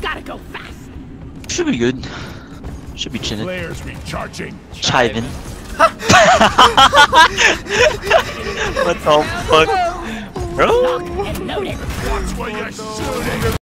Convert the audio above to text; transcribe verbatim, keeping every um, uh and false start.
Gotta go fast. Should be good. Should be chilling. Players recharging. Chiving. What the fuck? Bro? And loaded. Watch where you're shooting.